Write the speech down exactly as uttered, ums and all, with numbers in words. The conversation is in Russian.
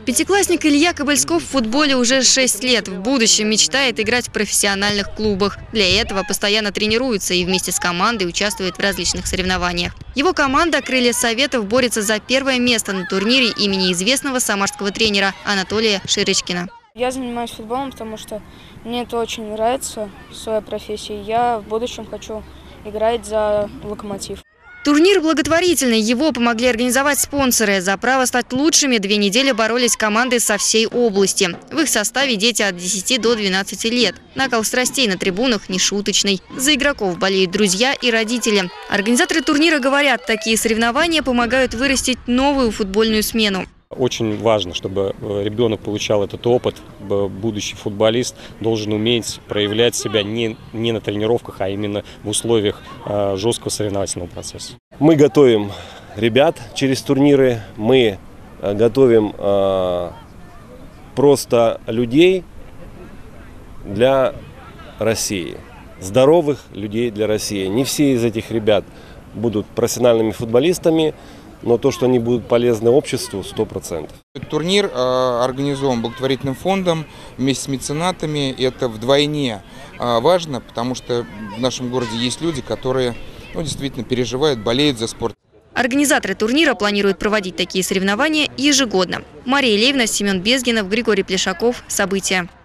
Пятиклассник Илья Кобыльсков в футболе уже шесть лет. В будущем мечтает играть в профессиональных клубах. Для этого постоянно тренируется и вместе с командой участвует в различных соревнованиях. Его команда «Крылья Советов» борется за первое место на турнире имени известного самарского тренера Анатолия Широчкина. Я занимаюсь футболом, потому что мне это очень нравится, своя профессия. Я в будущем хочу играть за «Локомотив». Турнир благотворительный. Его помогли организовать спонсоры. За право стать лучшими две недели боролись команды со всей области. В их составе дети от десяти до двенадцати лет. Накал страстей на трибунах нешуточный. За игроков болеют друзья и родители. Организаторы турнира говорят, такие соревнования помогают вырастить новую футбольную смену. Очень важно, чтобы ребенок получал этот опыт. Будущий футболист должен уметь проявлять себя не, не на тренировках, а именно в условиях жесткого соревновательного процесса. Мы готовим ребят через турниры, мы готовим э, просто людей для России, здоровых людей для России. Не все из этих ребят будут профессиональными футболистами, но то, что они будут полезны обществу, сто процентов. Турнир э, организован благотворительным фондом вместе с меценатами. Это вдвойне э, важно, потому что в нашем городе есть люди, которые ну, действительно переживают, болеют за спорт. Организаторы турнира планируют проводить такие соревнования ежегодно. Мария Левина, Семен Безгинов, Григорий Плешаков. События.